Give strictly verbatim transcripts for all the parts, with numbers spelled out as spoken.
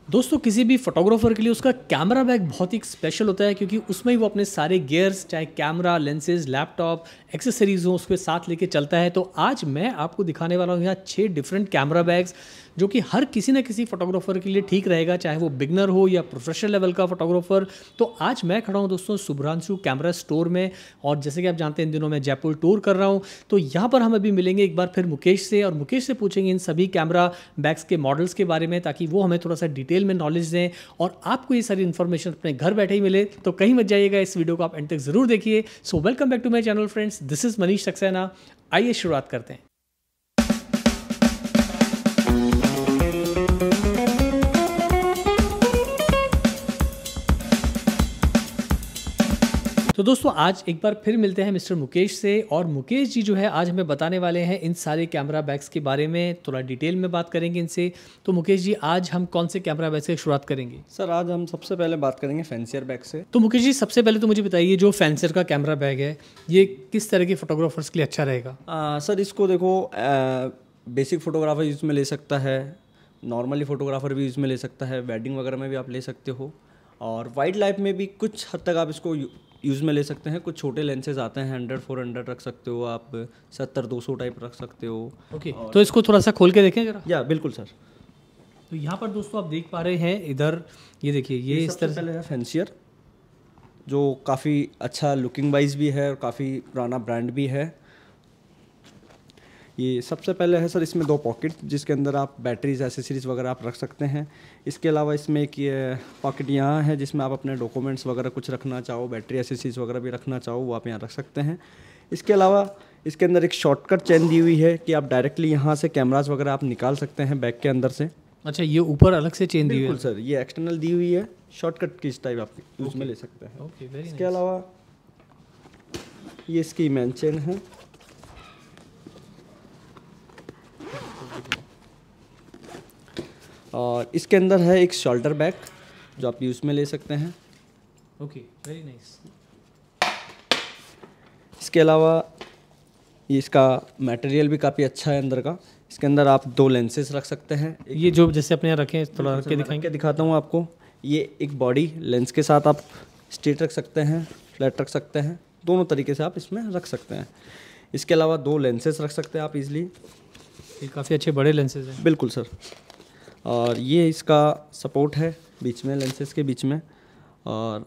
दोस्तों किसी भी फोटोग्राफर के लिए उसका कैमरा बैग बहुत ही स्पेशल होता है, क्योंकि उसमें ही वो अपने सारे गियर्स, चाहे कैमरा, लेंसेज, लैपटॉप, एक्सेसरीज हो, उसके साथ लेके चलता है। तो आज मैं आपको दिखाने वाला हूँ यहाँ छः डिफरेंट कैमरा बैग्स, जो कि हर किसी न किसी फोटोग्राफर के लिए ठीक रहेगा, चाहे वो बिगनर हो या प्रोफेशनल लेवल का फोटोग्राफर। तो आज मैं खड़ा हूँ दोस्तों शुभ्रांशु कैमरा स्टोर में, और जैसे कि आप जानते हैं इन दिनों मैं जयपुर टूर कर रहा हूँ। तो यहाँ पर हम अभी मिलेंगे एक बार फिर मुकेश से, और मुकेश से पूछेंगे इन सभी कैमरा बैग्स के मॉडल्स के बारे में, ताकि वो हमें थोड़ा सा डिटेल में नॉलेज दें और आपको ये सारी इन्फॉर्मेशन अपने घर बैठे ही मिले। तो कहीं मत जाइएगा, इस वीडियो को आप एंड तक जरूर देखिए। So welcome back to my channel friends, this is Manish Saxena. आइए शुरुआत करते हैं। तो दोस्तों आज एक बार फिर मिलते हैं मिस्टर मुकेश से, और मुकेश जी जो है आज हमें बताने वाले हैं इन सारे कैमरा बैग्स के बारे में, थोड़ा डिटेल में बात करेंगे इनसे। तो मुकेश जी आज हम कौन से कैमरा बैग से शुरुआत करेंगे? सर आज हम सबसे पहले बात करेंगे फैंसियर बैग से। तो मुकेश जी सबसे पहले तो मुझे बताइए, जो फैंसियर का कैमरा बैग है ये किस तरह के फोटोग्राफर्स के लिए अच्छा रहेगा? आ, सर इसको देखो, बेसिक फोटोग्राफर यूज़ में ले सकता है, नॉर्मली फोटोग्राफर भी यूज़ में ले सकता है, वेडिंग वगैरह में भी आप ले सकते हो, और वाइल्ड लाइफ में भी कुछ हद तक आप इसको यूज़ में ले सकते हैं। कुछ छोटे लेंसेज आते हैं, हंड्रेड फोर हंड्रेड रख सकते हो आप, सत्तर दो सौ टाइप रख सकते हो। ओके okay, तो इसको थोड़ा सा खोल के देखें जरा। या बिल्कुल सर। तो यहाँ पर दोस्तों आप देख पा रहे हैं इधर, ये देखिए ये, ये इस तरह से है फैंसियर, जो काफ़ी अच्छा लुकिंग वाइज भी है और काफ़ी पुराना ब्रांड भी है। ये सबसे पहले है सर, इसमें दो पॉकेट जिसके अंदर आप बैटरीज, एसेसरीज वगैरह आप रख सकते हैं। इसके अलावा इसमें एक ये पॉकेट यहाँ है जिसमें आप अपने डॉक्यूमेंट्स वगैरह कुछ रखना चाहो, बैटरी एसेसरीज वगैरह भी रखना चाहो, वो आप यहाँ रख सकते हैं। इसके अलावा इसके अंदर एक शॉर्टकट चेन दी हुई है कि आप डायरेक्टली यहाँ से कैमराज वगैरह आप निकाल सकते हैं बैग के अंदर से। अच्छा, ये ऊपर अलग से चेन दी हुई है? बिल्कुल सर, ये एक्सटर्नल दी हुई है, शॉर्टकट की इस टाइप आप यूज़ में ले सकते हैं। Okay, very nice. इसके अलावा ये इसकी मेन चेन है, और इसके अंदर है एक शोल्डर बैग जो आप यूज़ में ले सकते हैं। Okay, very nice. इसके अलावा ये इसका मटेरियल भी काफ़ी अच्छा है अंदर का। इसके अंदर आप दो लेंसेज रख सकते हैं। ये जो जैसे अपने यहाँ रखें, थोड़ा रख के दिखाएंगे, दिखाता हूँ आपको। ये एक बॉडी लेंस के साथ आप स्ट्रेट रख सकते हैं, फ्लैट रख सकते हैं, दोनों तरीके से आप इसमें रख सकते हैं। इसके अलावा दो लेंसेज रख सकते हैं आप इजीली। ये काफ़ी अच्छे बड़े लेंसेज हैं। बिल्कुल सर। और ये इसका सपोर्ट है बीच में, लेंसेज के बीच में, और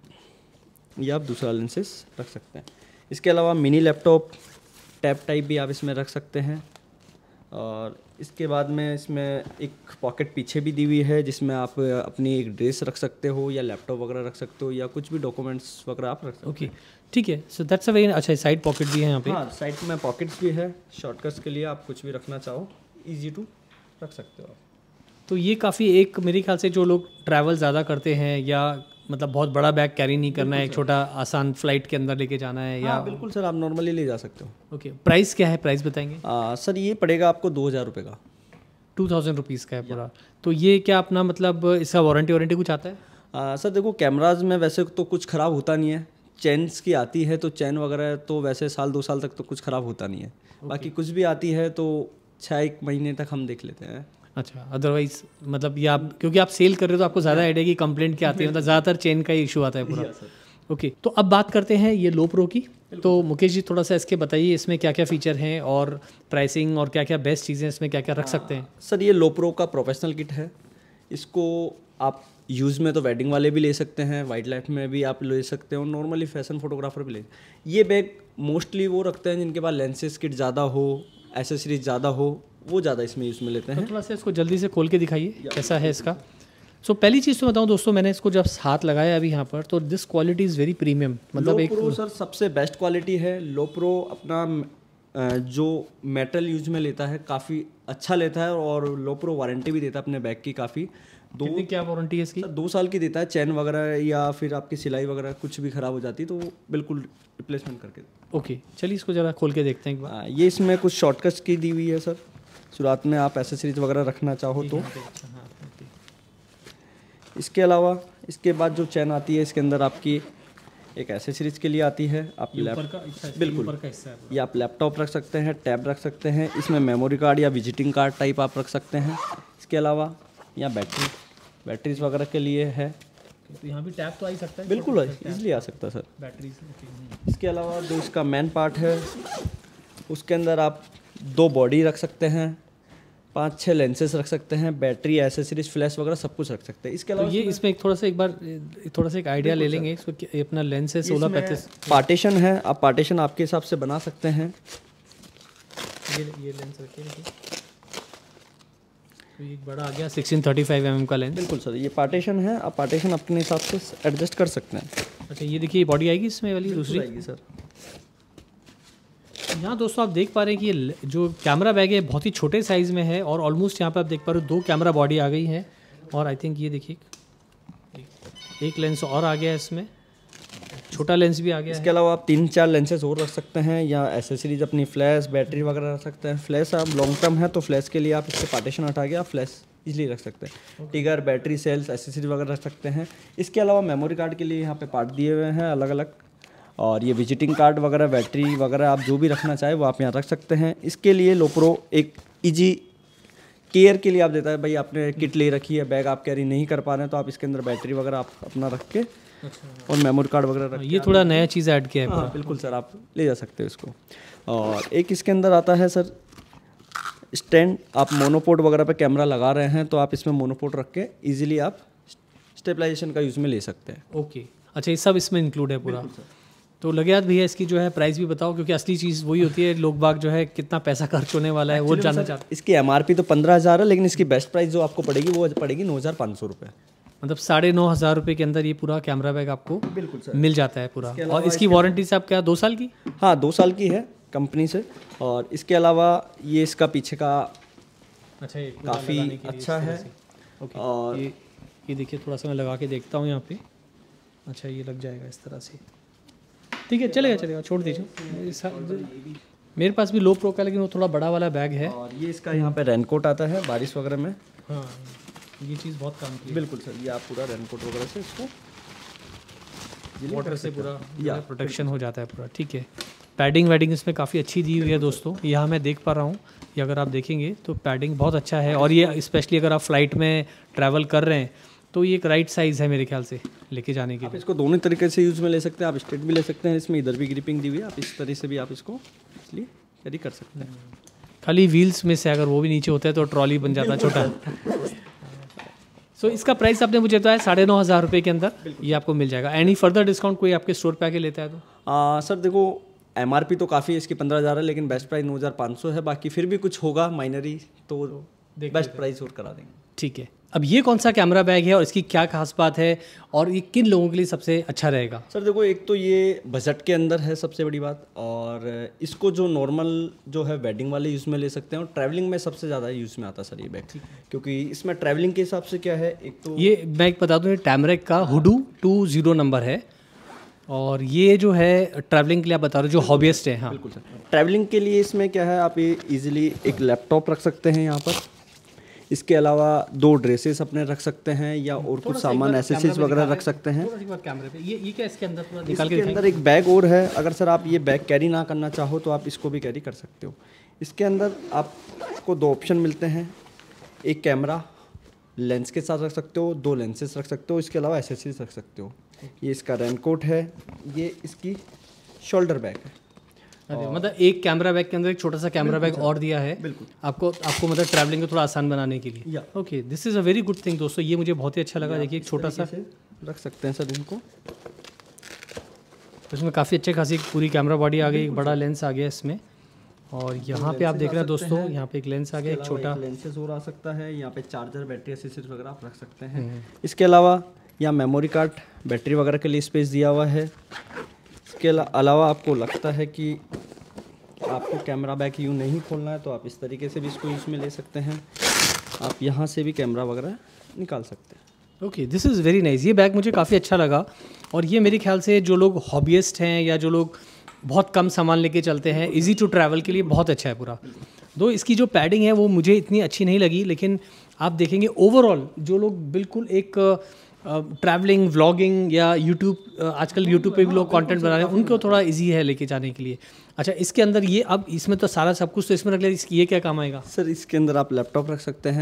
ये आप दूसरा लेंसेज रख सकते हैं। इसके अलावा मिनी लैपटॉप टैब टाइप भी आप इसमें रख सकते हैं। और इसके बाद में इसमें एक पॉकेट पीछे भी दी हुई है जिसमें आप अपनी एक ड्रेस रख सकते हो, या लैपटॉप वगैरह रख सकते हो, या कुछ भी डॉक्यूमेंट्स वगैरह आप रख सकते हो। ओके, ठीक है। सो दैट्स अ वेरी अच्छा, साइड पॉकेट भी है यहाँ पे। हाँ, साइड में पॉकेट्स भी है, शॉर्टकट्स के लिए आप कुछ भी रखना चाहो ईजी टू रख सकते हो आप। तो ये काफ़ी एक मेरे ख्याल से जो लोग ट्रैवल ज़्यादा करते हैं, या मतलब बहुत बड़ा बैग कैरी नहीं करना है, एक छोटा आसान फ्लाइट के अंदर लेके जाना है, या हाँ, बिल्कुल सर, आप नॉर्मली ले जा सकते हो। ओके, प्राइस क्या है? प्राइस बताएंगे। आ, सर ये पड़ेगा आपको दो हज़ार रुपये का। टू थाउजेंड रुपीज़ का है पूरा। तो ये क्या अपना मतलब इसका वारंटी वारंटी कुछ आता है? आ, सर देखो, कैमराज में वैसे तो कुछ ख़राब होता नहीं है। चेन्स की आती है तो चैन वगैरह तो वैसे साल दो साल तक तो कुछ ख़राब होता नहीं है। बाकी कुछ भी आती है तो छः एक महीने तक हम देख लेते हैं। अच्छा, अदरवाइज मतलब ये आप क्योंकि आप सेल कर रहे हो तो आपको ज़्यादा आइडिया की कंप्लेंट क्या आती है, मतलब ज़्यादातर चेन का ही इशू आता है पूरा। ओके, तो अब बात करते हैं ये लो प्रो की। तो मुकेश जी थोड़ा सा इसके बताइए, इसमें क्या क्या फ़ीचर हैं और प्राइसिंग, और क्या क्या बेस्ट चीज़ें इसमें क्या क्या रख सकते हैं? सर ये लो प्रो का प्रोफेशनल किट है। इसको आप यूज़ में तो वेडिंग वाले भी ले सकते हैं, वाइल्ड लाइफ में भी आप ले सकते हो, नॉर्मली फैशन फोटोग्राफर भी ले। ये बैग मोस्टली वो रखते हैं जिनके पास लेंसेज किट ज़्यादा हो, एसेसरीज ज़्यादा हो, वो ज़्यादा इसमें यूज़ में लेते हैं। तो थोड़ा सा इसको जल्दी से खोल के दिखाइए कैसा है इसका। सो so, पहली चीज़ तो बताऊं दोस्तों, मैंने इसको जब हाथ लगाया अभी यहाँ पर, तो this quality is very premium. मतलब एक लो प्रो सर सबसे बेस्ट क्वालिटी है। लो प्रो अपना जो मेटल यूज में लेता है काफ़ी अच्छा लेता है, और लो प्रो वारंटी भी देता है अपने बैग की काफ़ी। दो क्या वारंटी है इसकी? सर दो साल की देता है। चैन वगैरह या फिर आपकी सिलाई वगैरह कुछ भी ख़राब हो जाती है तो बिल्कुल रिप्लेसमेंट करके। ओके, चलिए इसको ज़रा खोल के देखते हैं एक बार। ये इसमें कुछ शॉर्टकट्स की दी हुई है सर, शुरुआत में आप एसेसरीज वगैरह रखना चाहो तो। इसके अलावा इसके बाद जो चैन आती है इसके अंदर आपकी एक एसेसरीज के लिए आती है। आप लैपटॉप, बिल्कुल ये आप लैपटॉप रख सकते हैं, टैब रख सकते हैं, इसमें मेमोरी कार्ड या विजिटिंग कार्ड टाइप आप रख सकते हैं। इसके अलावा यहाँ बैटरी बैटरीज वगैरह के लिए है। तो यहाँ भी टैप तो आ ही सकता है? बिल्कुल इजीली आ सकता है सर। बैटरीज। इसके अलावा जो इसका मेन पार्ट है उसके अंदर आप दो बॉडी रख सकते हैं, पाँच छः लेंसेज रख सकते हैं, बैटरी, एसेसरीज, फ्लैश वगैरह सब कुछ रख सकते हैं। इसके अलावा तो ये इसमें एक थोड़ा सा एक बार थोड़ा सा एक आइडिया ले लेंगे इसको कि अपना लेंस है सोलह पैंतीस। पार्टीशन है, आप पार्टीशन आपके हिसाब से बना सकते हैं। ये ये लेंस रखिए, तो ये बड़ा आ गया sixteen thirty five m m का लेंस। बिल्कुल सर, ये पार्टीशन है, आप पार्टीशन अपने हिसाब से एडजस्ट कर सकते हैं। अच्छा, ये देखिए बॉडी आएगी इसमें वाली दूसरी आएगी सर। यहाँ दोस्तों आप देख पा रहे हैं कि ये जो कैमरा बैग है बहुत ही छोटे साइज़ में है और ऑलमोस्ट यहाँ पे आप देख पा रहे हो दो कैमरा बॉडी आ गई है। और आई थिंक ये देखिए एक लेंस और आ गया है, इसमें छोटा लेंस भी आ गया। इसके अलावा आप तीन चार लेंसेज और रख सकते हैं या एसेसरीज अपनी फ्लैश, बैटरी वगैरह रख सकते हैं। फ्लैश आप लॉन्ग टर्म है तो फ्लैश के लिए आप इससे पार्टीशन हटा के आप फ्लैश इजीली रख सकते हैं। टिगर, बैटरी सेल्स, एसेसरीज वगैरह रख सकते हैं। इसके अलावा मेमोरी कार्ड के लिए यहाँ पे पार्ट दिए हुए हैं अलग अलग, और ये विजिटिंग कार्ड वगैरह, बैटरी वगैरह आप जो भी रखना चाहे वो आप यहाँ रख सकते हैं। इसके लिए लोप्रो एक इजी केयर के लिए आप देता है, भाई आपने किट ले रखी है, बैग आप कैरी नहीं कर पा रहे हैं तो आप इसके अंदर बैटरी वगैरह आप अपना रख के और मेमोरी कार्ड वगैरह रख, ये थोड़ा नया चीज़ ऐड किया है। हाँ बिल्कुल सर, आप ले जा सकते हो इसको। और एक इसके अंदर आता है सर स्टैंड, आप मोनोपोर्ट वगैरह पे कैमरा लगा रहे हैं तो आप इसमें मोनोपोर्ट रख के इजीली आप स्टेबलाइजेशन का यूज़ में ले सकते हैं। ओके, अच्छा ये सब इसमें इंक्लूड है पूरा। तो लगे याद भैया इसकी जो है प्राइस भी बताओ, क्योंकि असली चीज़ वही होती है, लोग बाग जो है कितना पैसा खर्च होने वाला है वो जानना चाहते हैं। इसकी एमआरपी तो पंद्रह हज़ार है, लेकिन इसकी बेस्ट प्राइस जो आपको पड़ेगी वो पड़ेगी नौ हज़ार पाँच सौ रुपये। मतलब साढ़े नौ हज़ार रुपये के अंदर ये पूरा कैमरा बैग आपको बिल्कुल सर मिल जाता है पूरा। और इसकी वारंटी साहब क्या दो साल की? हाँ, दो साल की है कंपनी से। और इसके अलावा ये इसका पीछे का अच्छा ये काफ़ी अच्छा है। ओके, और ये ये देखिए थोड़ा सा मैं लगा के देखता हूँ यहाँ पे। अच्छा ये लग जाएगा इस तरह से, ठीक है, चलेगा चलेगा, छोड़ दीजिए। मेरे पास भी लो प्रो का, लेकिन वो थोड़ा बड़ा वाला बैग है। और ये इसका यहाँ पे रेनकोट आता है बारिश वगैरह में। हाँ, ये चीज़ बहुत काम की है। बिल्कुल सर, ये आप पूरा रेनकोट वगैरह से इसको वाटर से पूरा या प्रोटेक्शन हो जाता है पूरा, ठीक है। पैडिंग वैडिंग इसमें काफ़ी अच्छी दी हुई है दोस्तों, यहाँ मैं देख पा रहा हूँ। ये अगर आप देखेंगे तो पैडिंग बहुत अच्छा है, और ये स्पेशली अगर आप फ्लाइट में ट्रैवल कर रहे हैं तो ये एक राइट साइज़ है मेरे ख्याल से लेके जाने के लिए। इसको दोनों तरीके से यूज़ में ले सकते हैं, आप स्ट्रेट भी ले सकते हैं, इसमें इधर भी ग्रिपिंग दी हुई है, आप इस तरह से भी आप इसको इसलिए कैरी कर सकते हैं। खाली व्हील्स में से अगर वो भी नीचे होता है तो ट्रॉली बन जाता है छोटा। सो so, इसका प्राइस आपने मुझे बताया साढ़े नौ हज़ार रुपये के अंदर ये आपको मिल जाएगा। एनी फर्दर डिस्काउंट कोई आपके स्टोर पे आके लेता है तो? आ, सर देखो एमआरपी तो काफ़ी है इसकी पंद्रह हज़ार है, लेकिन बेस्ट प्राइस नौ हज़ार पाँच सौ है। बाकी फिर भी कुछ होगा माइनरी तो बेस्ट प्राइस और करा देंगे। ठीक है, अब ये कौन सा कैमरा बैग है और इसकी क्या खास बात है और ये किन लोगों के लिए सबसे अच्छा रहेगा? सर देखो, एक तो ये बजट के अंदर है सबसे बड़ी बात, और इसको जो नॉर्मल जो है वेडिंग वाले यूज़ में ले सकते हैं, और ट्रैवलिंग में सबसे ज़्यादा यूज़ में आता है सर ये बैग, क्योंकि इसमें ट्रैवलिंग के हिसाब से क्या है, एक तो ये बैग बता दूँ, टैमरेक का हुडू टू जीरो नंबर है, और ये जो है ट्रैवलिंग के लिए आप बता रहे हो जो हॉबियस्ट है। हाँ बिल्कुल सर, ट्रैवलिंग के लिए इसमें क्या है, आप ये ईजिली एक लैपटॉप रख सकते हैं यहाँ पर। इसके अलावा दो ड्रेसेस अपने रख सकते हैं, या और कुछ सामान एसेसरीज वगैरह रख सकते हैं। कैमरे पे ये ये क्या इसके अंदर पूरा निकाल के अंदर एक बैग और है, अगर सर आप ये बैग कैरी ना करना चाहो तो आप इसको भी कैरी कर सकते हो। इसके अंदर आपको दो ऑप्शन मिलते हैं, एक कैमरा लेंस के साथ रख सकते हो, दो लेंसेस रख सकते हो, इसके अलावा एसेसरीज रख सकते हो। ये इसका रेनकोट है, ये इसकी शोल्डर बैग है। मतलब एक कैमरा बैग के अंदर एक छोटा सा कैमरा बैग और दिया है बिल्कुल आपको आपको मतलब ट्रैवलिंग को थोड़ा आसान बनाने के लिए। Okay, this is a very good thing दोस्तों, ये मुझे बहुत ही अच्छा लगा। देखिए एक छोटा सा रख सकते हैं सर इनको, इसमें काफ़ी अच्छे खासी पूरी कैमरा बॉडी आ गई, एक बड़ा लेंस आ गया इसमें, और यहाँ पे आप देख रहे हैं दोस्तों, यहाँ पे एक लेंस आ गया, एक छोटा लेंसेज और आ सकता है। यहाँ पे चार्जर, बैटरी, एसेसरीज वगैरह आप रख सकते हैं। इसके अलावा यहाँ मेमोरी कार्ड, बैटरी वगैरह के लिए स्पेस दिया हुआ है। इसके अलावा आपको लगता है कि आपको कैमरा बैग यूँ नहीं खोलना है तो आप इस तरीके से भी इसको यूज़ में ले सकते हैं, आप यहाँ से भी कैमरा वगैरह निकाल सकते हैं। Okay, this is very nice, ये बैग मुझे काफ़ी अच्छा लगा, और ये मेरे ख्याल से जो लोग हॉबियस्ट हैं या जो लोग बहुत कम सामान लेके चलते हैं, इजी टू ट्रैवल के लिए बहुत अच्छा है पूरा। दो इसकी जो पैडिंग है वो मुझे इतनी अच्छी नहीं लगी, लेकिन आप देखेंगे ओवरऑल जो लोग बिल्कुल एक ट्रैवलिंग व्लॉगिंग या यूट्यूब, आजकल यूट्यूब पे भी लोग कंटेंट बना रहे हैं, उनको थोड़ा इजी है लेके जाने के लिए। अच्छा, इसके अंदर ये अब इसमें तो सारा सब कुछ तो इसमें रख लिया, इसकी ये क्या काम आएगा? सर इसके अंदर आप लैपटॉप रख सकते हैं,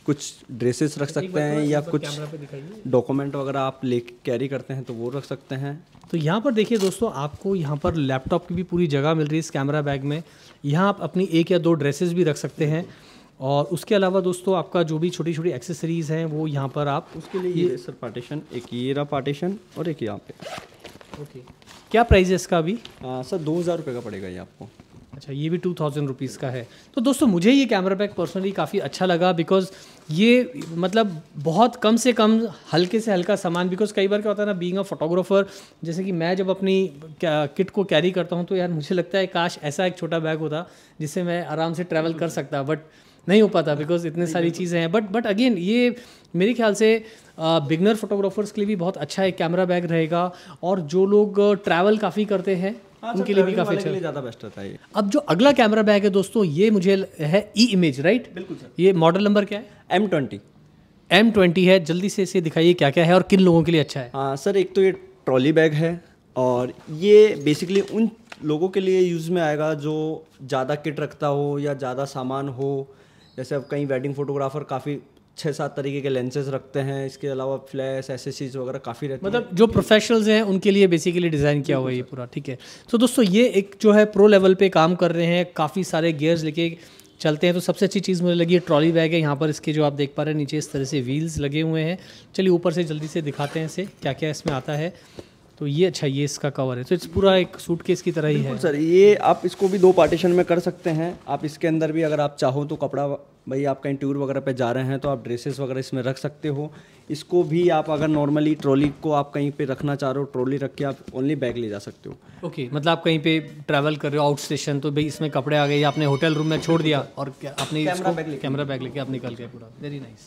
कुछ ड्रेसेस रख सकते हैं या कुछ कैमरा पे दिखाइए। डॉक्यूमेंट वगैरह आप ले कैरी करते हैं तो वो रख सकते हैं। तो यहाँ पर देखिए दोस्तों, आपको यहाँ पर लैपटॉप की भी पूरी जगह मिल रही है इस कैमरा बैग में। यहाँ आप अपनी एक या दो ड्रेसेस भी रख सकते हैं, और उसके अलावा दोस्तों आपका जो भी छोटी छोटी एक्सेसरीज़ हैं वो यहाँ पर आप उसके लिए ये सर पार्टीशन, एक ये रहा पार्टीशन और एक यहाँ पे। ओके, क्या प्राइस है इसका अभी? आ, सर दो हज़ार रुपये का पड़ेगा ये आपको। अच्छा, ये भी टू थाउजेंड रुपीज़ का है। तो दोस्तों मुझे ये कैमरा बैग पर्सनली काफ़ी अच्छा लगा, बिकॉज ये मतलब बहुत कम से कम हल्के से हल्का सामान, बिकॉज कई बार क्या होता है ना, बीइंग अ फोटोग्राफर, जैसे कि मैं जब अपनी किट को कैरी करता हूँ तो यार मुझे लगता है काश ऐसा एक छोटा बैग होता जिससे मैं आराम से ट्रैवल कर सकता, बट नहीं हो पाता बिकॉज इतने सारी चीज़ें हैं। बट बट अगेन ये मेरे ख्याल से बिगनर फोटोग्राफर्स के लिए भी बहुत अच्छा एक कैमरा बैग रहेगा, और जो लोग ट्रैवल काफ़ी करते हैं उनके लिए भी काफ़ी अच्छा, ज़्यादा बेस्ट रहता है ये। अब जो अगला कैमरा बैग है दोस्तों, ये मुझे है ई इमेज, राइट? बिल्कुल सर। ये मॉडल नंबर क्या है? M twenty. एम ट्वेंटी है। जल्दी से इसे दिखाइए क्या क्या है और किन लोगों के लिए अच्छा है। हाँ सर, एक तो ये ट्रॉली बैग है, और ये बेसिकली उन लोगों के लिए यूज़ में आएगा जो ज़्यादा किट रखता हो या ज़्यादा सामान हो। जैसे अब कई वेडिंग फोटोग्राफर काफ़ी छः सात तरीके के लेंसेज रखते हैं, इसके अलावा फ्लैश एसेसरीज वगैरह काफ़ी रहती मतलब जो प्रोफेशनल्स हैं उनके लिए बेसिकली डिज़ाइन किया हुआ है ये पूरा, ठीक है। तो दोस्तों ये एक जो है प्रो लेवल पे काम कर रहे हैं, काफ़ी सारे गियर्स लेके चलते हैं। तो सबसे अच्छी चीज़ मुझे लगी ट्रॉली बैग है। यहाँ पर इसके जो आप देख पा रहे हैं नीचे इस तरह से व्हील्स लगे हुए हैं। चलिए ऊपर से जल्दी से दिखाते हैं इसे क्या क्या इसमें आता है। तो ये अच्छा, ये इसका कवर है, तो इट्स पूरा एक सूटकेस की तरह ही है। सर ये आप इसको भी दो पार्टीशन में कर सकते हैं। आप इसके अंदर भी अगर आप चाहो तो कपड़ा, भाई आप कहीं टूर वगैरह पे जा रहे हैं तो आप ड्रेसेस वगैरह इसमें रख सकते हो। इसको भी आप अगर नॉर्मली ट्रॉली को आप कहीं पे रखना चाह रहे हो, ट्रॉली रख के आप ओनली बैग ले जा सकते हो। ओके okay, मतलब आप कहीं पे ट्रैवल कर रहे हो आउट स्टेशन, तो भाई इसमें कपड़े आ गए या आपने होटल रूम में छोड़ दिया और अपने कैमरा बैग लेके कैमरा बैग लेके आप निकल गए पूरा। Very nice.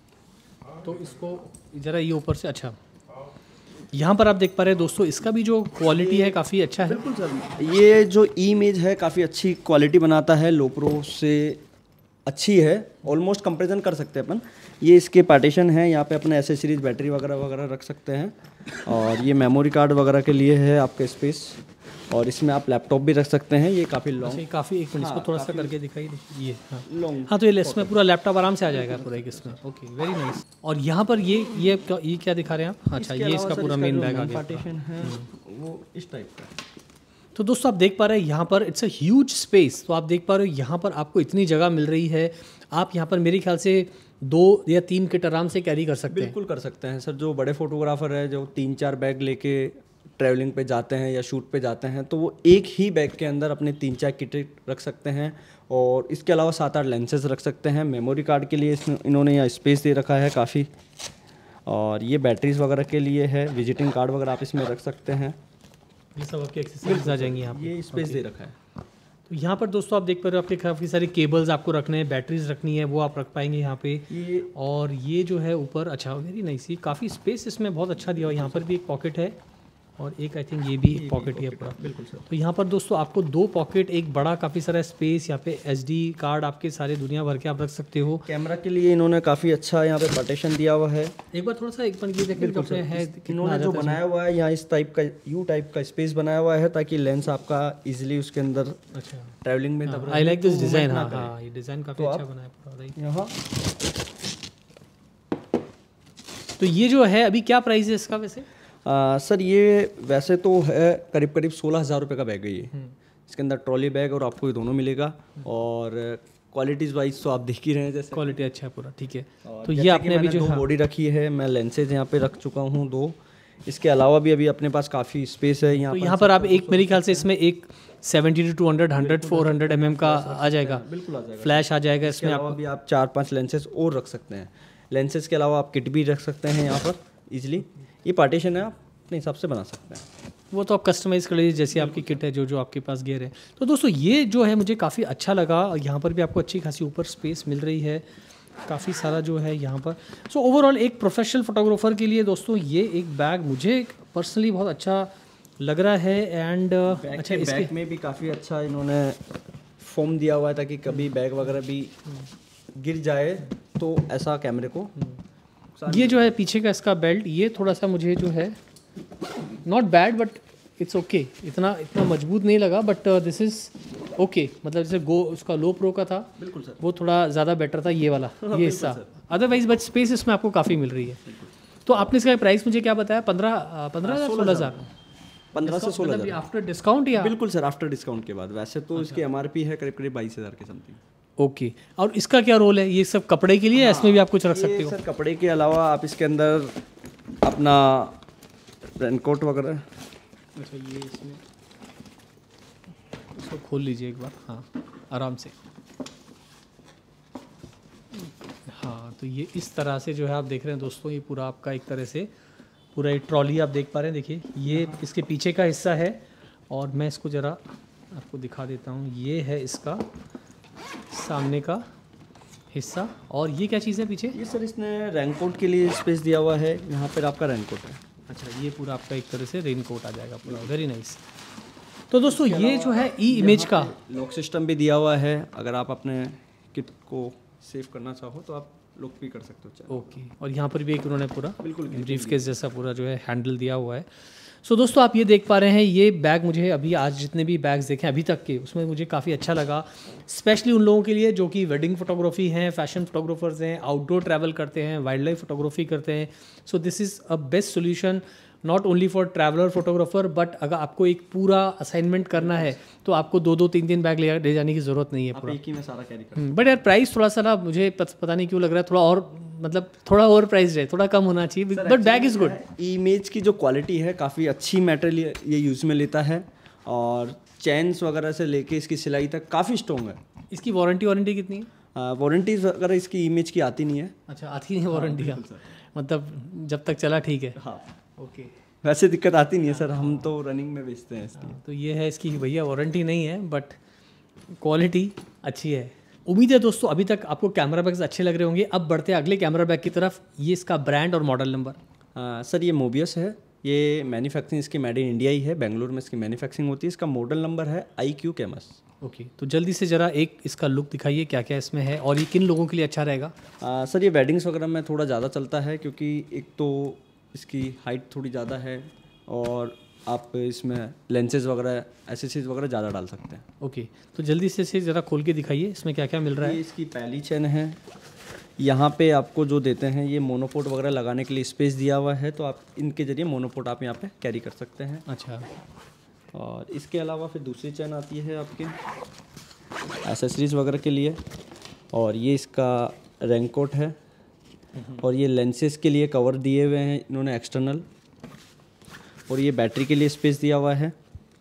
तो इसको ज़रा ये ऊपर से, अच्छा यहाँ पर आप देख पा रहे हैं दोस्तों, इसका भी जो क्वालिटी है काफ़ी अच्छा है। बिल्कुल सर, ये जो इमेज है काफ़ी अच्छी क्वालिटी बनाता है, लोप्रो से अच्छी है, ऑलमोस्ट कंपैरिजन कर सकते हैं अपन। ये इसके पार्टीशन है, यहाँ पे अपने एसेसरीज बैटरी वगैरह वगैरह रख सकते हैं, और ये मेमोरी कार्ड वगैरह के लिए है आपका स्पेस, और इसमें आप लैपटॉप भी रख सकते हैं। ये काफ़ी लॉन्ग, काफ़ी एक मिनट इसको थोड़ा सा करके दिखाई ये, हाँ लॉन्ग, हाँ, तो ये इसमें पूरा लैपटॉप आराम से आ जाएगा पूरा एक इसमें। Okay, very nice. और यहाँ पर ये ये ये क्या दिखा रहे हैं आप? अच्छा, ये इसका पूरा मेन बैग आ गया, पार्टीशन है वो इस टाइप का। तो दोस्तों आप देख पा रहे हैं यहाँ पर इट्स अ ह्यूज स्पेस। तो आप देख पा रहे हो यहाँ पर आपको इतनी जगह मिल रही है, आप यहाँ पर मेरे ख्याल से दो या तीन किट आराम से कैरी कर सकते हैं। बिल्कुल कर सकते हैं सर। जो बड़े फोटोग्राफर है जो तीन चार बैग लेके ट्रैवलिंग पे जाते हैं या शूट पे जाते हैं, तो वो एक ही बैग के अंदर अपने तीन चार किट रख सकते हैं, और इसके अलावा सात आठ लेंसेज रख सकते हैं। मेमोरी कार्ड के लिए इसमें इन्होंने यहाँ स्पेस दे रखा है काफ़ी, और ये बैटरीज वगैरह के लिए है, विजिटिंग कार्ड वगैरह आप इसमें रख सकते हैं। ये सब आपके एक्सेसरीज आ जाएंगी यहाँ पे। ये स्पेस दे रखा है। तो यहाँ पर दोस्तों आप देख पा रहे हो आपके काफ़ी सारे केबल्स आपको रखने हैं, बैटरीज रखनी है वो आप रख पाएंगे यहाँ पे। ये और ये जो है ऊपर, अच्छा वेरी नाइस, ये काफ़ी स्पेस इसमें बहुत अच्छा दिया हुआ है। यहाँ पर भी एक पॉकेट है और एक आई थिंक ये भी एक पॉकेट ही है पूरा। बिल्कुल सर। तो यहाँ पर दोस्तों आपको दो पॉकेट, एक बड़ा काफ़ी सारा स्पेस, यहाँ पे एसडी कार्ड आपके सारे दुनिया भर के आप रख सकते हो। कैमरा के लिए इन्होंने काफ़ी अच्छा यहाँ पे पार्टीशन दिया हुआ है। एक बार थोड़ा सा एक बार ये देखें जो अपने है, इन्होंने जो बनाया हुआ है यहाँ इस टाइप का यू टाइप का स्पेस बनाया हुआ है, ताकि लेंस आपका इजीली उसके अंदर अच्छा ट्रैवलिंग में तब आई लाइक दिस डिज़ाइन। हाँ हाँ, ये डिज़ाइन काफ़ी अच्छा बनाया पूरा, राइट। यहाँ तो ये जो है अभी क्या प्राइस है इसका वैसे? आ, सर ये वैसे तो है करीब करीब सोलह हज़ार रुपये का बैग है ये। इसके अंदर ट्रॉली बैग और आपको ये दोनों मिलेगा, और क्वालिटीज़ वाइज तो आप देख ही रहे हैं जैसे क्वालिटी अच्छा है पूरा, ठीक है। तो ये आपने अभी जो दो बॉडी रखी है, मैं लेंसेज यहाँ पे रख चुका हूँ दो। इसके अलावा भी अभी अपने पास काफ़ी स्पेस है यहाँ। तो यहाँ पर आप एक, मेरे ख्याल से इसमें एक seventy two two hundred hundred four hundred m m का आ जाएगा, बिल्कुल आ जाएगा, फ्लैश आ जाएगा इसके इसमें। अलावा भी आप चार पांच लेंसेज और रख सकते हैं। लेंसेज के अलावा आप किट भी रख सकते हैं यहाँ पर इजीली। ये पार्टीशन है, आप अपने हिसाब से बना सकते हैं। वो तो आप कस्टमाइज़ कर लीजिए जैसी आपकी किट है, जो जो आपके पास गियर है। तो दोस्तों ये जो है मुझे काफ़ी अच्छा लगा। यहाँ पर भी आपको अच्छी खासी ऊपर स्पेस मिल रही है, काफ़ी सारा जो है यहाँ पर। सो ओवरऑल एक प्रोफेशनल फोटोग्राफर के लिए दोस्तों ये एक बैग मुझे पर्सनली बहुत अच्छा लग रहा है। एंड अच्छा, इसके बैग में भी काफ़ी अच्छा इन्होंने फोम दिया हुआ है, ताकि कभी बैग वगैरह भी गिर जाए तो ऐसा कैमरे को। ये जो है पीछे का इसका बेल्ट, ये थोड़ा सा मुझे जो है not bad but it's okay, इतना इतना मजबूत नहीं लगा, बट दिस इज़ ओके, मतलब जैसे गो उसका लो प्रो का था, बिल्कुल सर, वो थोड़ा ज़्यादा बेटर था ये वाला, हाँ, ये हिस्सा। अदरवाइज बट स्पेस इसमें आपको काफ़ी मिल रही है। तो आपने इसका प्राइस मुझे क्या बताया? पंद्रह पंद्रह हज़ार सोलह हज़ार पंद्रह से सोलह हज़ार आफ्टर डिस्काउंट या? बिल्कुल सर, आफ्टर डिस्काउंट के बाद। वैसे तो इसकी एम आर पी है करीब करीब बाईस हज़ार के समथिंग। ओके, और इसका क्या रोल है? ये सब कपड़े के लिए, इसमें भी आप कुछ रख सकते हो? सर कपड़े के अलावा आप इसके अंदर अपना रेनकोट वगैरह। अच्छा, ये इसमें इसको खोल लीजिए एक बार, हाँ आराम से। हाँ, तो ये इस तरह से जो है आप देख रहे हैं दोस्तों, ये पूरा आपका एक तरह से पूरा एक ट्रॉली आप देख पा रहे हैं। देखिए ये इसके पीछे का हिस्सा है, और मैं इसको ज़रा आपको दिखा देता हूँ। ये है इसका सामने का हिस्सा, और ये क्या चीज़ है पीछे? ये सर इसने रेनकोट के लिए स्पेस दिया हुआ है, यहाँ पर आपका रेनकोट है। अच्छा, ये पूरा आपका एक तरह से रेन कोट आ जाएगा पूरा, वेरी नाइस। तो दोस्तों ये जो है ई इमेज का लॉक सिस्टम भी दिया हुआ है, अगर आप अपने किट को सेव करना चाहो तो आप लॉक भी कर सकते हो। ओके, और यहाँ पर भी एक उन्होंने पूरा बिल्कुल ब्रीफ केस जैसा पूरा जो है हैंडल दिया हुआ है। सो so, दोस्तों आप ये देख पा रहे हैं, ये बैग मुझे अभी आज जितने भी बैग्स देखे अभी तक के, उसमें मुझे काफ़ी अच्छा लगा, स्पेशली उन लोगों के लिए जो कि वेडिंग फोटोग्राफी हैं, फैशन फोटोग्राफर्स हैं, आउटडोर ट्रैवल करते हैं, वाइल्ड लाइफ फोटोग्राफी करते हैं। So this is a best solution not only for traveller photographer, but अगर आपको एक पूरा असाइनमेंट करना है तो आपको दो दो तीन तीन बैग ले ले जाने की ज़रूरत नहीं है, पूरा एक ही में सारा कैरी कर। बट यार प्राइस थोड़ा सा ना मुझे पता नहीं क्यों लग रहा है थोड़ा और, मतलब थोड़ा ओवर प्राइस है, थोड़ा कम होना चाहिए, but bag is good. Image की जो क्वालिटी है काफ़ी अच्छी मटेरियल ये यूज़ में लेता है, और चैन्स वगैरह से लेके इसकी सिलाई तक काफ़ी स्ट्रॉन्ग है। इसकी वारंटी वारंटी कितनी है? वारंटी वगैरह इसकी इमेज की आती नहीं है। अच्छा, आती नहीं है वारंटी का, मतलब जब तक चला ठीक है। हाँ ओके, वैसे दिक्कत आती नहीं है सर, हम तो रनिंग में बेचते हैं इसकी। तो ये है इसकी भैया वारंटी नहीं है, बट क्वालिटी अच्छी है। उम्मीद है दोस्तों अभी तक आपको कैमरा बैग्स अच्छे लग रहे होंगे। अब बढ़ते हैं अगले कैमरा बैग की तरफ। ये इसका ब्रांड और मॉडल नंबर? सर ये मोबियस है, ये मैन्युफैक्चरिंग इसकी मेड इन इंडिया ही है, बेंगलुरु में इसकी मैन्युफैक्चरिंग होती है। इसका मॉडल नंबर है आई क्यू कैमस। ओके, तो जल्दी से ज़रा एक इसका लुक दिखाइए, क्या क्या इसमें है और ये किन लोगों के लिए अच्छा रहेगा? आ, सर ये वेडिंग्स वगैरह में थोड़ा ज़्यादा चलता है, क्योंकि एक तो इसकी हाइट थोड़ी ज़्यादा है, और आप इसमें लेंसेज वगैरह एसेसरीज वगैरह ज़्यादा डाल सकते हैं। ओके, तो जल्दी से इसे ज़रा खोल के दिखाइए, इसमें क्या क्या मिल रहा है? ये इसकी पहली चेन है, यहाँ पे आपको जो देते हैं ये मोनोपोट वगैरह लगाने के लिए स्पेस दिया हुआ है, तो आप इनके ज़रिए मोनोपोट आप यहाँ पे कैरी कर सकते हैं। अच्छा, और इसके अलावा फिर दूसरी चेन आती है आपके एसेसरीज वगैरह के लिए, और ये इसका रेनकोट है, और ये लेंसेज के लिए कवर दिए हुए हैं इन्होंने एक्सटर्नल, और ये बैटरी के लिए स्पेस दिया हुआ है।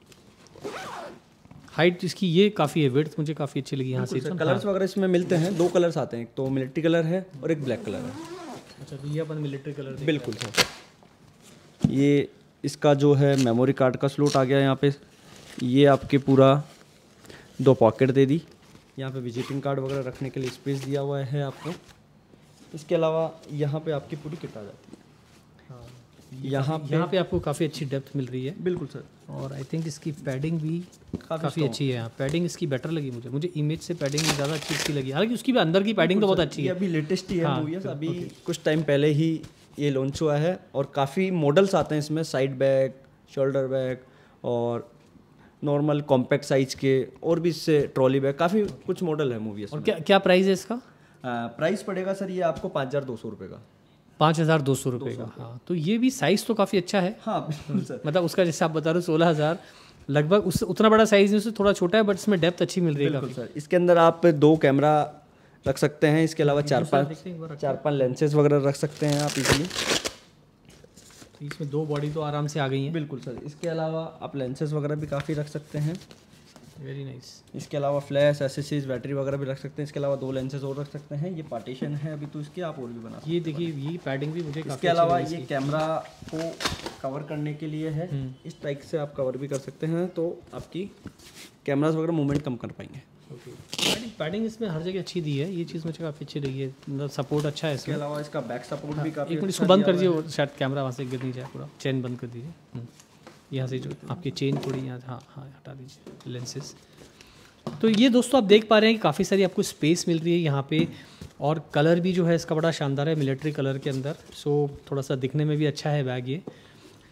हाइट इसकी ये काफ़ी है, विड्थ मुझे काफ़ी अच्छी लगी यहाँ से। कलर्स वगैरह इसमें मिलते हैं, दो कलर्स आते हैं, एक तो मिलिट्री कलर है और एक ब्लैक कलर है। अच्छा, तो ये अपन मिलिट्री कलर? बिल्कुल सर। ये इसका जो है मेमोरी कार्ड का स्लॉट आ गया यहाँ पे, ये आपके पूरा दो पॉकेट दे दी, यहाँ पे विजिटिंग कार्ड वगैरह रखने के लिए स्पेस दिया हुआ है आपको। इसके अलावा यहाँ पे आपकी पूरी किट आ जाती है। यहाँ पे यहाँ पे आपको काफ़ी अच्छी डेप्थ मिल रही है। बिल्कुल सर, और आई थिंक इसकी पैडिंग भी काफ़ी अच्छी है। पैडिंग इसकी बेटर लगी मुझे मुझे इमेज से पैडिंग ज़्यादा अच्छी इसकी लगी, हालांकि उसकी भी अंदर की पैडिंग तो बहुत अच्छी है। अभी लेटेस्ट ही है, हाँ, मूवी अभी कुछ टाइम पहले ही ये लॉन्च हुआ है, और काफ़ी मॉडल्स आते हैं इसमें, साइड बैग, शोल्डर बैग, और नॉर्मल कॉम्पैक्ट साइज के, और भी इससे ट्रॉली बैग, काफ़ी कुछ मॉडल है मूवी। और क्या क्या प्राइस है इसका? प्राइस पड़ेगा सर ये आपको पाँच हज़ार दो सौ रुपये का। पाँच हज़ार दो सौ रुपये का, हाँ। तो ये भी साइज़ तो काफ़ी अच्छा है। हाँ बिल्कुल सर, मतलब उसका जैसे आप बता रहे हो सोलह हज़ार लगभग, उस उतना बड़ा साइज़ नहीं, उससे थोड़ा छोटा है, बट इसमें डेप्थ अच्छी मिल रही है। बिल्कुल सर। इसके अंदर आप दो कैमरा रख सकते हैं, इसके अलावा चार पाँच चार पाँच लेंसेज वगैरह रख सकते हैं आप इजीली। तो इसमें दो बॉडी तो आराम से आ गई हैं। बिल्कुल सर। इसके अलावा आप लेंसेज वगैरह भी काफ़ी रख सकते हैं। Very nice. इसके अलावा फ्लैश, एसेसरीज, बैटरी वगैरह भी रख सकते हैं। इसके अलावा दो लेंसेज और रख सकते हैं। ये पार्टीशन है अभी, तो इसके आप और भी बना सकते हैं। ये देखिए, ये पैडिंग भी मुझे काफ़ी। इसके अलावा ये कैमरा को कवर करने के लिए है, इस टाइप से आप कवर भी कर सकते हैं, तो आपकी कैमरास वगैरह मूवमेंट कम कर पाएंगे। ओके, पैडिंग पैडिंग इसमें हर जगह अच्छी दी है, ये चीज़ मुझे काफ़ी अच्छी लगी है, मतलब सपोर्ट अच्छा है इसके इसमें। अलावा इसका बैक सपोर्ट भी काफ़ी। एक मिनट इसको बंद कर दीजिए, शायद कैमरा वहाँ से गिर नहीं जाए, पूरा चेन बंद कर दीजिए। यहाँ से जो आपकी चेन थोड़ी यहाँ, हाँ हाँ हटा दीजिए लेंसेज। तो ये दोस्तों आप देख पा रहे हैं कि काफ़ी सारी आपको स्पेस मिल रही है यहाँ पे, और कलर भी जो है इसका बड़ा शानदार है, मिलिट्री कलर के अंदर। सो थोड़ा सा दिखने में भी अच्छा है बैग ये।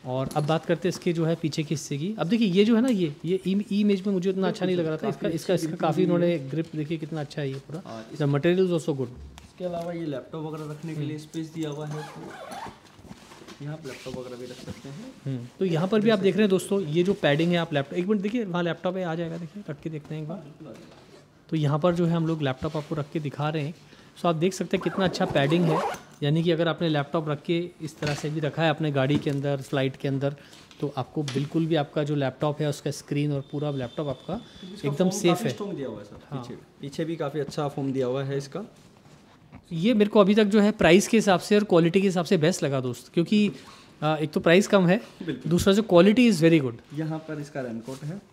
और अब बात करते हैं इसके जो है पीछे के हिस्से की। अब देखिए ये जो है ना ये ये इमेज में मुझे उतना अच्छा नहीं लग रहा था। इसका इसका इसका काफ़ी उन्होंने ग्रिप देखिए कितना अच्छा है ये पूरा। The material is also good. इसके अलावा ये लैपटॉप वगैरह रखने के लिए स्पेस दिया हुआ है, यहाँ पर लैपटॉप वगैरह भी रख सकते हैं। तो यहाँ पर भी आप देख रहे हैं दोस्तों, ये जो पैडिंग है आप लैपटॉप, एक मिनट देखिए वहाँ लैपटॉप है, आ जाएगा, देखिए रख के देखते हैं एक बार। तो यहाँ पर जो है हम लोग लैपटॉप आपको रख के दिखा रहे हैं। सो आप देख सकते हैं कितना अच्छा पैडिंग है, यानी कि अगर आपने लैपटॉप रख के इस तरह से भी रखा है अपने गाड़ी के अंदर, फ्लाइट के अंदर, तो आपको बिल्कुल भी आपका जो लैपटॉप है उसका स्क्रीन और पूरा लैपटॉप आपका एकदम सेफ है। दिया हुआ है सर, हाँ। पीछे पीछे भी काफ़ी अच्छा फोम दिया हुआ है इसका। ये मेरे को अभी तक जो है प्राइस के हिसाब से और क्वालिटी के हिसाब से बेस्ट लगा दोस्त, क्योंकि आ, एक तो प्राइस कम है, दूसरा जो क्वालिटी इज़ वेरी गुड। यहाँ पर इसका रेनकोट है,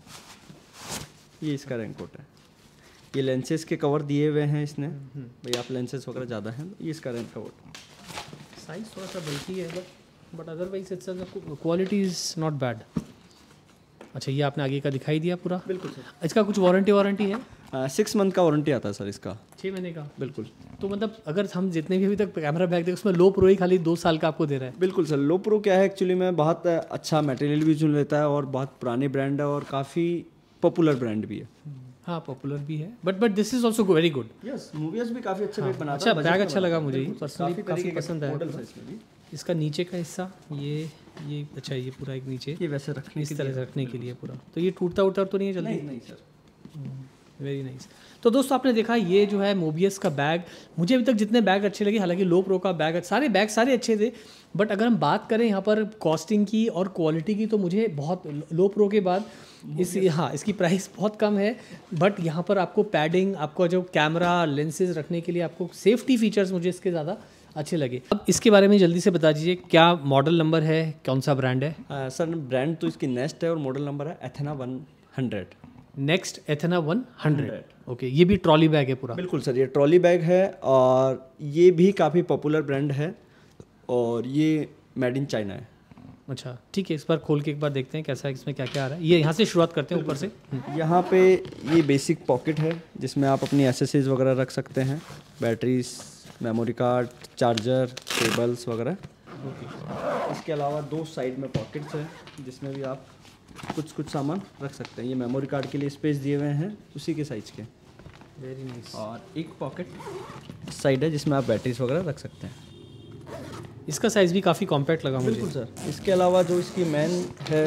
ये इसका रेनकोट है। ये लेंसेज के कवर दिए हुए हैं इसने, भाई आप लेंसेज वगैरह ज़्यादा हैं, ये इसका रेनकोट। साइज थोड़ा सा बल्कि है but but otherwise it's quality is not bad. अच्छा ये आपने आगे का दिखाई दिया पूरा। बिल्कुल सर। इसका कुछ वारंटी वारंटी है? सिक्स मंथ का वारंटी आता है सर इसका। छः महीने का? बिल्कुल। तो मतलब अगर हम जितने भी अभी तक कैमरा बैग देखे उसमें लो प्रो ही खाली दो साल का आपको दे रहा है? बिल्कुल सर। लो प्रो क्या है एक्चुअली में बहुत अच्छा मटेरियल भी चुन लेता है और बहुत पुरानी ब्रांड है और काफ़ी पॉपुलर ब्रांड भी है। हाँ पॉपुलर भी है but but this is also very good. Yes, movies भी काफ़ी अच्छे बैग बनाता अच्छा है। बैग अच्छा लगा मुझे पर्सनली, काफ़ी पसंद है। मॉडल है इसमें भी। इसका नीचे का हिस्सा ये ये अच्छा ये पूरा एक नीचे ये वैसे रखने इस तरह से रखने के लिए पूरा, तो ये टूटता उठता तो नहीं है जल्दी? नहीं नहीं सर। Very nice. तो दोस्तों आपने देखा ये जो है मोबियस का बैग, मुझे अभी तक जितने बैग अच्छे लगे, हालांकि लो प्रो का बैग सारे बैग सारे अच्छे थे, बट अगर हम बात करें यहाँ पर कॉस्टिंग की और क्वालिटी की तो मुझे बहुत लो प्रो के बाद इस हाँ इसकी प्राइस बहुत कम है, बट यहाँ पर आपको पैडिंग, आपको जो कैमरा लेंसेज रखने के लिए आपको सेफ्टी फीचर्स मुझे इसके ज़्यादा अच्छे लगे। अब इसके बारे में जल्दी से बता दीजिए, क्या मॉडल नंबर है, कौन सा ब्रांड है? आ, सर ब्रांड तो इसकी नेस्ट है और मॉडल नंबर है Athena one hundred. Next Athena one hundred. Okay, ये भी ट्रॉली बैग है पूरा? बिल्कुल सर, ये ट्रॉली बैग है और ये भी काफ़ी पॉपुलर ब्रांड है और ये मेड इन चाइना है। अच्छा ठीक है, इस बार खोल के एक बार देखते हैं कैसा है, इसमें क्या क्या आ रहा है। ये यहाँ से शुरुआत करते हैं ऊपर से। यहाँ पे ये बेसिक पॉकेट है जिसमें आप अपनी एसेसरीज वगैरह रख सकते हैं, batteries, memory card, charger, cables वगैरह। इसके अलावा दो साइड में पॉकेट्स हैं जिसमें भी आप कुछ कुछ सामान रख सकते हैं। ये मेमोरी कार्ड के लिए स्पेस दिए हुए हैं उसी के साइज़ के। Very nice. और एक पॉकेट साइड है जिसमें आप बैटरीज वगैरह रख सकते हैं। इसका साइज़ भी काफ़ी कॉम्पैक्ट लगा मुझे। बिल्कुल सर। इसके अलावा जो इसकी मेन है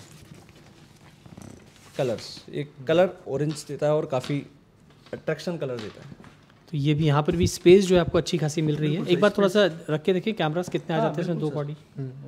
कलर्स, एक कलर ऑरेंज देता है और काफ़ी अट्रैक्शन कलर देता है। तो ये भी यहाँ पर भी स्पेस जो है आपको अच्छी खासी मिल रही है। एक बार थोड़ा सा रख के देखिए कैमरास कितने आ जाते हैं इसमें, दो बॉडी।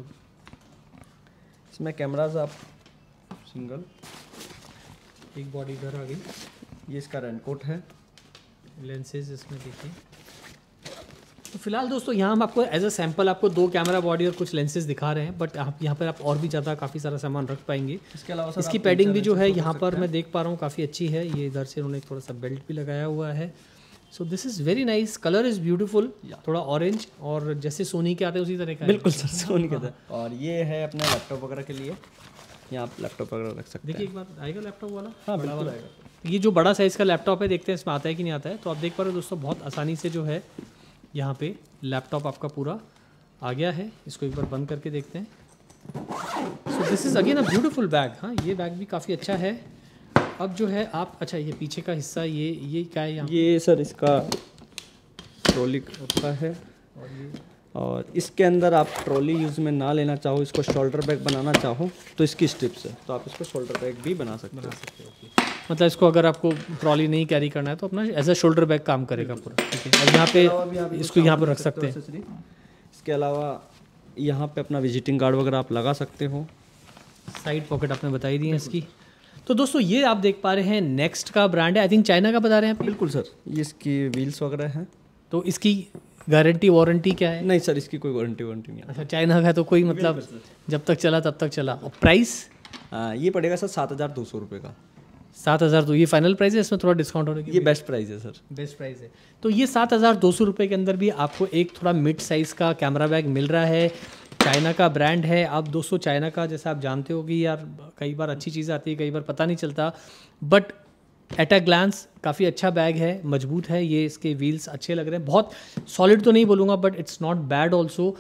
इसमें कैमराज आप सिंगल, एक बॉडी इधर आ गई। ये इसका रेनकोट है, लेंसेज इसमें देखिए। तो फिलहाल दोस्तों यहाँ हम आपको एज अ सैंपल आपको दो कैमरा बॉडी और कुछ लेंसेज दिखा रहे हैं, बट आप यहाँ पर आप और भी ज़्यादा काफ़ी सारा सामान रख पाएंगे। इसके अलावा इसकी पैडिंग भी जो है यहाँ पर मैं देख पा रहा हूँ काफ़ी अच्छी है। ये इधर से उन्होंने थोड़ा सा बेल्ट भी लगाया हुआ है। So this is very nice, colour is beautiful, थोड़ा ऑरेंज और जैसे सोनी के आते हैं उसी तरह का। बिल्कुल सर, सोनी के तरह। और ये है अपने लैपटॉप वगैरह के लिए, यहाँ आप लैपटॉप वगैरह रख सकते हैं। देखिए एक बार आएगा लैपटॉप वाला। हाँ बिल्कुल आएगा। ये जो बड़ा साइज़ का लैपटॉप है, देखते हैं इसमें आता है कि नहीं आता है। तो आप देख पा रहे हो दोस्तों बहुत आसानी से जो है यहाँ पे लैपटॉप आपका पूरा आ गया है। इसको एक बार बंद करके देखते हैं। So this is again a beautiful bag. हाँ ये बैग भी काफ़ी अच्छा है। अब जो है आप, अच्छा ये पीछे का हिस्सा ये ये क्या है यहाँ? ये सर इसका ट्रॉली होता है और ये और इसके अंदर आप ट्रॉली यूज़ में ना लेना चाहो, इसको शोल्डर बैग बनाना चाहो तो इसकी स्ट्रिप्स है, तो आप इसको शोल्डर बैग भी बना सकते बना सकते हो। मतलब इसको अगर आपको ट्रॉली नहीं कैरी करना है तो अपना एज अ शोल्डर बैग काम करेगा पूरा। ठीक है, और यहाँ पे इसको यहाँ पर रख सकते हैं। इसके अलावा यहाँ पे अपना विजिटिंग कार्ड वगैरह आप लगा सकते हो। साइड पॉकेट आपने बताई दी है इसकी। तो दोस्तों ये आप देख पा रहे हैं नेक्स्ट का ब्रांड है, आई थिंक चाइना का बता रहे हैं आप? बिल्कुल सर, ये इसकी व्हील्स वगैरह हैं। तो इसकी गारंटी वारंटी क्या है? नहीं सर, इसकी कोई वारंटी वारंटी नहीं है। अच्छा चाइना का तो कोई मतलब जब तक चला तब तक चला। और प्राइस? आ, ये पड़ेगा सर सात हज़ार दो सौ रुपये का। सात हज़ार तो ये फाइनल प्राइस है, इसमें थोड़ा डिस्काउंट होने की? ये बेस्ट प्राइस है सर, बेस्ट प्राइस है। तो ये सात हज़ार दो सौ रुपये के अंदर भी आपको एक थोड़ा मिड साइज़ का कैमरा बैग मिल रहा है। चाइना का ब्रांड है। अब दोस्तों चाइना का जैसा आप जानते हो कि यार कई बार अच्छी चीज़ आती है, कई बार पता नहीं चलता, बट एट अ ग्लांस काफ़ी अच्छा बैग है, मजबूत है। ये इसके व्हील्स अच्छे लग रहे हैं, बहुत सॉलिड तो नहीं बोलूँगा but it's not bad also.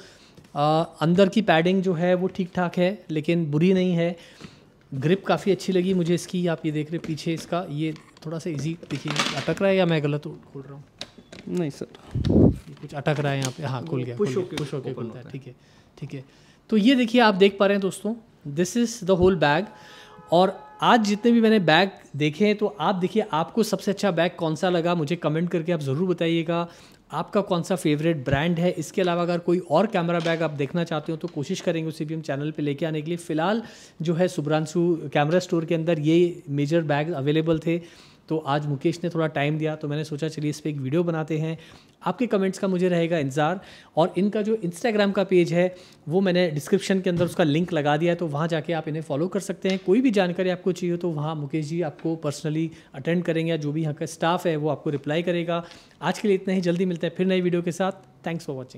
आ, अंदर की पैडिंग जो है वो ठीक ठाक है लेकिन बुरी नहीं है। ग्रिप काफ़ी अच्छी लगी मुझे इसकी। आप ये देख रहे पीछे इसका ये थोड़ा सा इजी देखिए अटक रहा है या मैं गलत खोल रहा हूँ? नहीं सर, ये कुछ अटक रहा है यहाँ पे। हाँ खुल गया, पुश पुश पुश होके खुलता है। ठीक है ठीक है। तो ये देखिए आप देख पा रहे हैं दोस्तों, this is the whole bag. और आज जितने भी मैंने बैग देखे हैं तो आप देखिए आपको सबसे अच्छा बैग कौन सा लगा मुझे कमेंट करके आप ज़रूर बताइएगा। आपका कौन सा फेवरेट ब्रांड है। इसके अलावा अगर कोई और कैमरा बैग आप देखना चाहते हो तो कोशिश करेंगे उसे भी हम चैनल पे लेके आने के लिए। फ़िलहाल जो है शुभ्रांशु कैमरा स्टोर के अंदर ये मेजर बैग अवेलेबल थे, तो आज मुकेश ने थोड़ा टाइम दिया तो मैंने सोचा चलिए इस पर एक वीडियो बनाते हैं। आपके कमेंट्स का मुझे रहेगा इंतज़ार। और इनका जो इंस्टाग्राम का पेज है वो मैंने डिस्क्रिप्शन के अंदर उसका लिंक लगा दिया है, तो वहाँ जाके आप इन्हें फॉलो कर सकते हैं। कोई भी जानकारी आपको चाहिए तो वहाँ मुकेश जी आपको पर्सनली अटेंड करेंगे या जो भी यहाँ का स्टाफ है वो आपको रिप्लाई करेगा। आज के लिए इतना ही, जल्दी मिलते हैं फिर नई वीडियो के साथ। Thanks for watching.